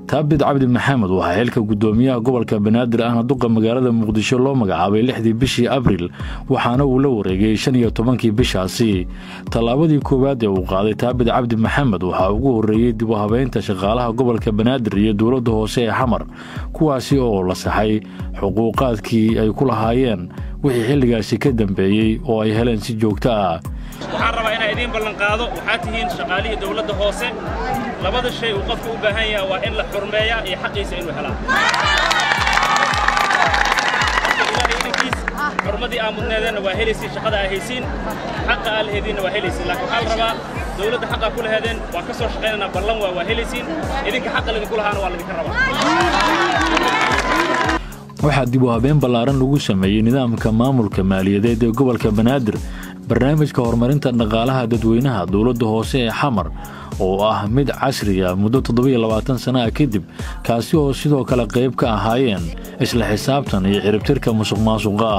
taabid cabdi maxamed waxa xilka gudoomiyaha gobolka banaadir ahna duqa magaalada muqdisho loo magacaabay 6 bishii abriil waxaana uu la wareegay 15 bishaasi talaabadii koowaad ee uu qaaday taabid cabdi maxamed waxa ugu horeeyay dib u habeynta shaqaalaha gobolka banaadir iyo dawladda hoose ee xamar kuwaasi oo la saxay xuquuqaadkii ay ku lahaayeen wixii xilligaasi ka dambeeyay oo ay heleen si joogto ah waxaan rabaa inaan idin ballan qaado waxaad tihiin shaqaalihii dawladda hoose labada shay uu qofku u baahan yahay waa in la xurmeeyaa iyo xaqiisa inuu helaa xurmadii aan mudneedeenna waa helaysiin shaqada ay haysiin xaqa aan leheediinna waa helaysiin laakiin waxaa la rabaa dawladda xaqa ku leheedeen waa ka soo shaqaynaynaa ballan waa helaysiin idinka xaqa laydinku lahaana waa laydinka rabaa waxaa dib u habeen ballaaran lagu sameeyey nidaamka maamulka maaliyadeed ee gobolka banaadir barnaamijka horumarinta dhaqaalaha dadweynaha dawladda hoose ee xamar oo ah mid casri ah muddo 27 sano kadib kaasi oo sidoo kale qayb ka ahaayeen isla xisaabtan iyo ciribtirka musuqmaasuqa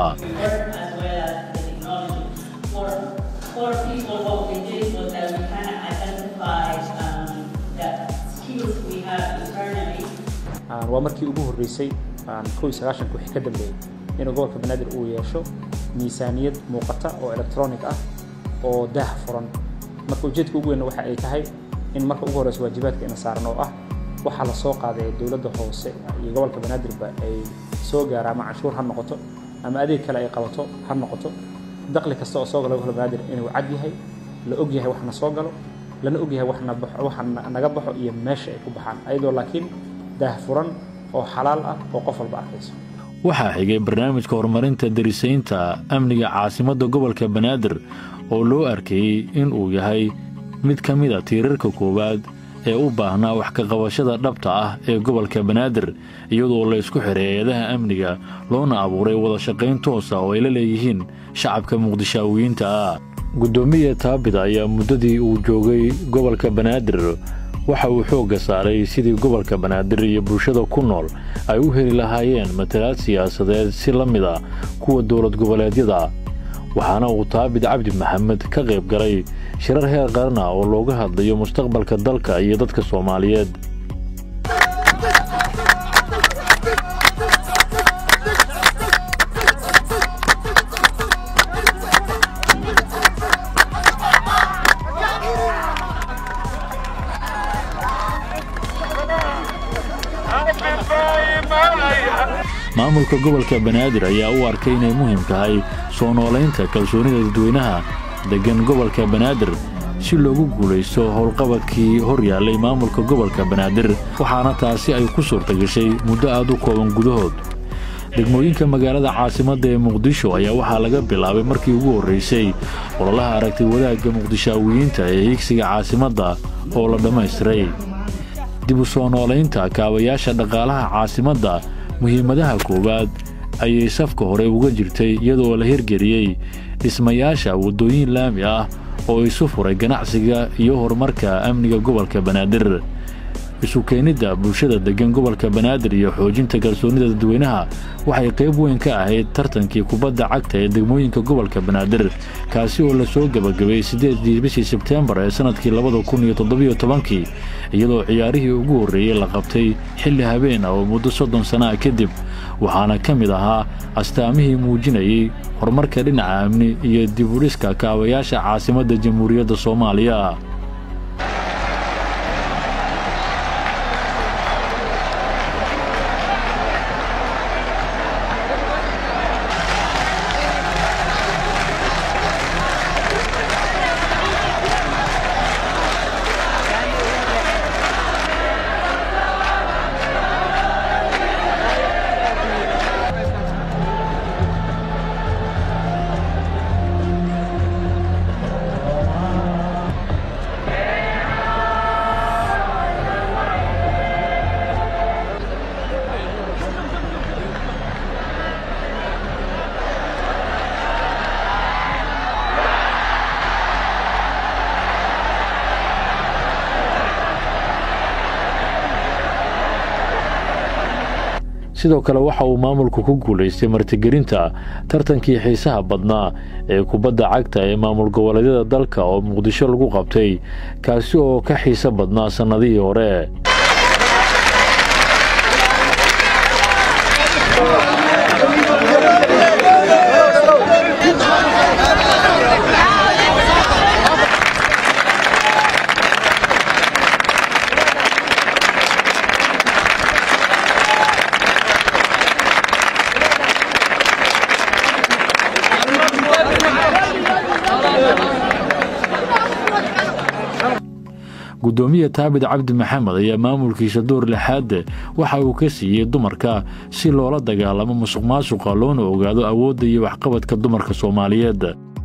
waa markii ugu horeysay aan 19 wixii ka dambeeyay inuu gobolka banaadir uu yeesho miisaaniyad muuqata oo electronic ah oo daah furan marka ujeedku ugu weyn waxa ay tahay in marka ugu horeysa waajibaadka in saaran oo ah waxa la soo qaaday dawladda hoose iyo gobolka banaadir ba ay soo gaaraan ama canshuur ha noqoto ama adeeg kale ay qabato ha noqoto dakhli kasta oo soo galo gobolka banaadir inuu cad yahay la og yahay waxna soo galo lana og yahay waxna naga baxo iyo meesha ay ku baxaan ayadoo laakiin daah furan oo xalaal ah oo qof walba arkayso waxaa xigay barnaamijka horumarinta darisaynta amniga caasimadda gobolka banaadir oo loo arkayay in uu yahay mid ka mid ah tiirarka koowaad ee u baahnaa wax ka qabashada dhabta ah ee gobolka banaadir iyadoo la isku xiray hay'adaha amniga loona abuuray wada shaqayn toos ah oo ay la leeyihiin shacabka muqdishaawiyiinta ah gudoomiye taabid ayaa muddadii uu joogay gobolka banaadir waxa uu xoogga saaray sidii gobolka banaadir iyo bulshada ku nool ay u heli lahaayeen matalaad siyaasadeed si la mid ah kuwa dawlad goboleedyada waxaana uu taabid cabdi maxamed ka qayb galay shirar heer qaran ah oo looga hadlayo mustaqbalka dalka iyo dadka Soomaaliyeed maamulka gobolka banaadir ayaa u arkay inay muhiim tahay soo nooleynta kalsoonida dadweynaha degan gobolka banaadir si loogu guuleysto howlqabadkii hor yaallay maamulka gobolka banaadir waxaana taasi ay ku suurtagashay muddo aad u kooban gudahood degmooyinka magaalada caasimadda ee muqdisho ayaa waxaa laga bilaabay markii ugu horeysay ololaha aragtay wadaagga muqdishaawiyiinta ee higsiga caasimadda oo la dhammaystiray dib u soo nooleynta kaabayaasha dhaqaalaha caasimadda muhiimadaha koowaad ayay safka hore uga jirtay iyadoo la hirgeliyey dhismayaasha waddooyin laami ah oo isu furay ganacsiga iyo horumarka amniga gobolka banaadir isu keenidda bulshada degan gobolka banaadir iyo xoojinta kalsoonida dadweynaha waxay qayb weyn ka ahayd tartankii kubadda cagta ee degmooyinka gobolka banaadir kaasi oo la soo gabagabay 8 bishii Sebtembar ee sanadkii 2017 iyadoo ciyaarihii ugu horeeyay la qabtay xilli habeen ah oo muddo 30 sano kadib waxaana ka mid ahaa astaamihii muujinayay horumarka dhinaca amni iyo dib u dhiska kaabayaasha caasimadda Jamhuuriyadda Soomaaliya sidoo kale waxa uu maamulku ku guuleystay martigelinta tartankii xiisaha badnaa ee kubadda cagta ee maamul goboleedyada dalka oo Muqdisho lagu qabtay kaasi oo ka xiiso badnaa sanadihii hore gudoomiye taabid cabdi maxamed ayaa maamulkiisa door lixaad waxa uu ka siiyey dumarka si loola dagaalamo musuqmaasuqa loona ogaado awoodda iyo waxqabadka dumarka Soomaaliyeed.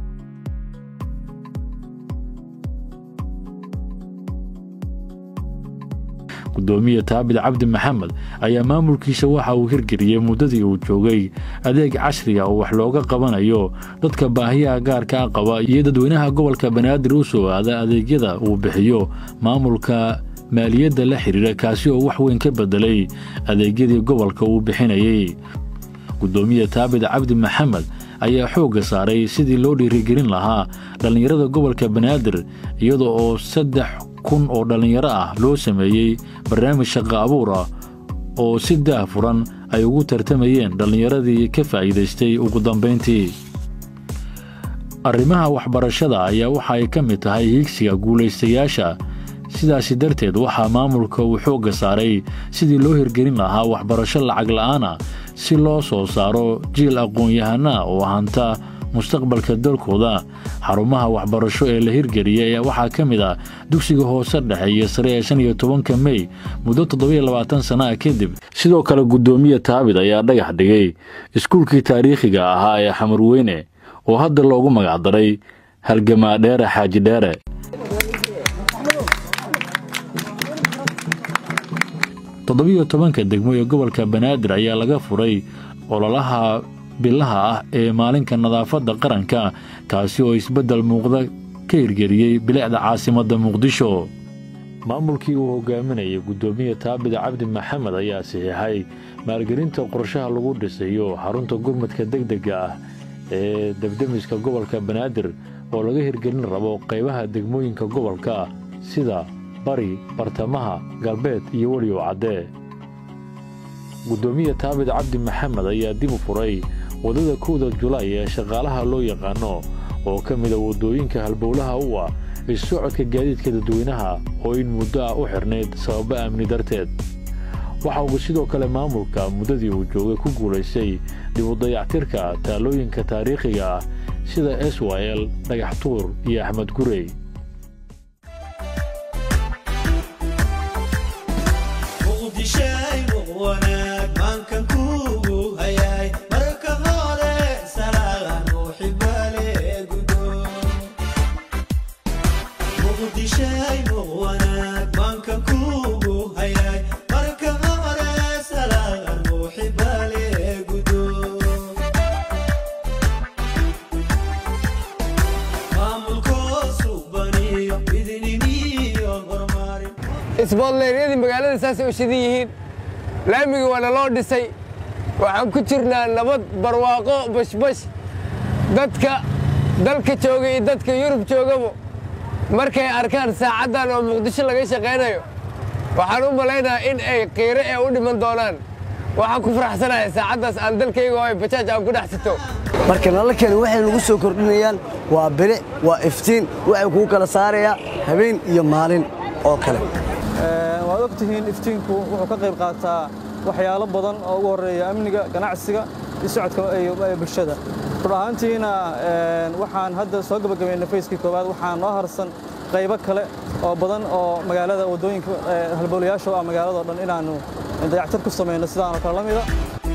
gudoomiye taabid cabdi maxamed ayaa maamulkiisa waxa uu hirgeliyay muddadii uu joogay adeeg casri ah oo wax looga qabanayo dadka baahiyaha gaarka qaba iyo dadweynaha gobolka Banaadir u soo aada adeegyada uu bixiyo maamulka maaliyadda la xiriira kaasi oo wax weyn ka bedelay adeegyadii gobolka uu bixinayay. gudoomiye taabid cabdi maxamed ayaa xoogga saaray sidii loo dhiirigelin lahaa dhalinyarada gobolka Banaadir iyadoo oo 3,000 oo dhalinyaro ah loo sameeyay barnaamij shaqo abuur ah oo si daahfuran ay ugu tartamayeen dhalinyaradii ka faa'iideystay ugu dambeyntii. arrimaha waxbarashada ayaa waxa ay ka mid tahay higsiga guulaystayaasha, sidaas darteed waxa maamulka uu xoogga saaray sidii loo hirgelin lahaa waxbarasho lacag la'aan ah si loo soo saaro jiil aqoon-yahana oo hanta mustaqbalka dalkooda. xarumaha waxbarasho ee la hirgeliyay waxaa ka mid ah dugsiga hoose dhexe iyo sare ee 15 May muddo 27 sano kadib. sidoo kale gudoomiye taabid ayaa dhagax dhigay iskuulkii taariikhiga ahaa ee Xamarweyne oo hadda loogu magac daray Halgamaa Dheere Xaaji Dheere. toddobiyo tobanka degmo ee gobolka Banaadir ayaa laga furay ololaha bilaha ah ee maalinka nadaafadda qaranka kaasi oo isbedel muuqda ka hirgeliyay bilicda caasimadda Muqdisho. maamulkii uu hogaaminayay gudoomiye taabid cabdi maxamed ayaa saxiixay maalgelinta qorshaha lagu dhisayo xarunta gurmadka degdega ah ee degdemiska gobolka Banaadir oo laga hirgelin rabo qaybaha degmooyinka gobolka sida bari, bartamaha, galbeed iyo waliyo cadde. gudoomiye taabid cabdi maxamed ayaa dib u furay wadada 1 Julaay ee shaqaalaha loo yaqaano oo ka mid ah wadooyinka halbowlaha u ah socodka gaadiidka dadweynaha oo in muddo u xirneed sabab amni darteed. waxa uu sidoo kale maamulka muddadii uu joogay ku guuleysay dib u dayactirka taalooyinka taariikhiga ah sida SYL, Dhagax Tuur iyo Axmed Gurey. isboolleeryadii magaalada saasay u shidan yihiin, laamiga waa loo dhisay, waxaan ku jirnaa nabad barwaaqo bashbash. dadka dalka jooga iyo dadka Yurub joogaba markay arkaan saacaddan oo Muqdisho laga shaqeynayo waxaan u maleynayaa in ay qiire ee u dhiman doonaan. waxaan ku faraxsanahay saacaddaas aan dalkayga oo bajaaj aan ku dhaxsito. marka nalalkani waxay lagu soo kordhinayaan waa bilic, waa iftiin, waxay ku kala saaraya habeen iyo maalin oo kale. waad ogtihiin iftiinku wuxuu ka qayb qaataa waxyaalo badan oo ugu horeeya amniga, ganacsiga iyo socodka ee bulshada. ruuxaantiina waxaan hadda soo gabagabeynay fayskii koowaad, waxaan noo harsan qaybo kale oo badan oo magaalada wadooyinka halbowlayaasha oo magaalada oo dhan inaanu dayactir ku sameeyno sidaan oo kale la mid ah.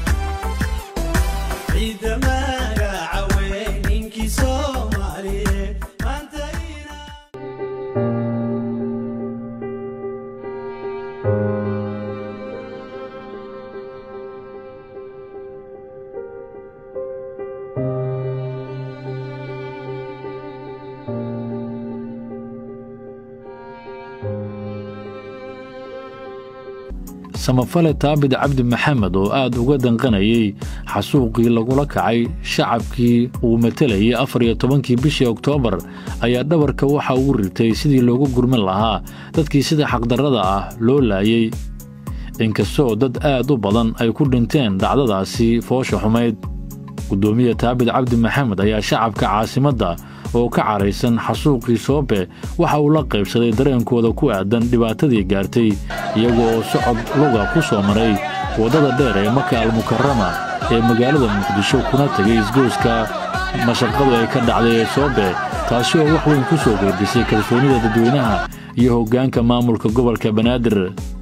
samafale taabid cabdi maxamed oo aad uga danqanayay xasuuqii lagula kacay shacabkii uu matalayay 14 bishii Oktoobar ayaa dhabarka waxa uu ritay sidii loogu gurman lahaa dadkii sida xaqdarrada ah loo laayay. inkastoo dad aad u badan ay ku dhinteen dhacdadaasi foosha xumeyd. gudoomiye taabid cabdi maxamed ayaa shacabka caasimadda oo ka caraysan xasuuqii Soobe waxa uu la qaybsaday dareenkooda ku aadan dhibaatadii gaartay iyagoo socod luga ku soo maray wadada dheer ee Maka al-Mukarrama ee magaalada Muqdisho kuna tagay isgoyska mashaqadu ay ka dhacday Soobe taasi oo wax weyn ku soo kordhisay kalsoonida dadweynaha iyo hoggaanka maamulka gobolka banaadir.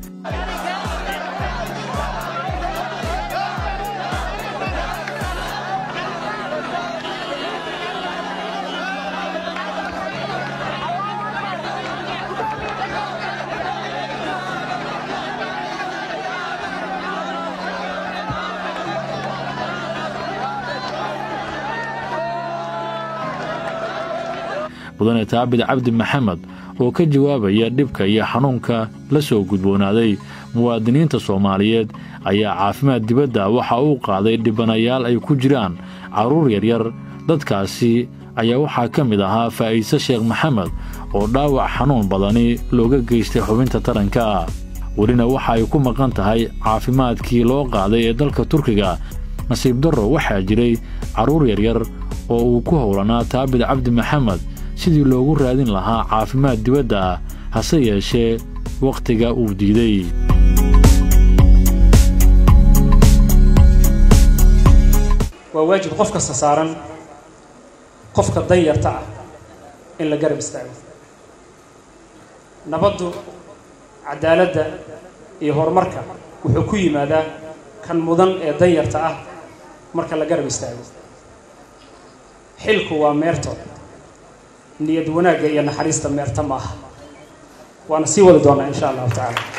mudane taabid cabdi maxamed oo ka jawaabaya dhibka iyo xanuunka la soo gudboonaaday muwaadiniinta Soomaaliyeed ayaa caafimaad dibadda waxa uu qaaday dhibanayaal ay ku jiraan caruur yaryar. dadkaasi ayaa waxaa ka mid ahaa Faa'iise Sheekh Maxamed oo dhaawac xanuun badani looga geystay xubinta taranka. warina waxa ay ku maqan tahay caafimaadkii loo qaaday ee dalka Turkiga. nasiib darro waxaa jiray caruur yaryar oo uu ku howlanaa taabid cabdi maxamed sidii loogu raadin lahaa caafimaad dibadda ah, hase yeeshee waqtiga uu diiday. waa waajib qof kasta saaran qofka danyarta ah in la garab istaago. nabaddu, cadaaladda iyo horumarka wuxuu ku yimaadaa kan mudan ee danyarta ah marka la garab istaago. xilku waa meerto, niyad wanaagga iyo naxariista meerta maaha. waana sii wadi doonaa insha allahu tacaala.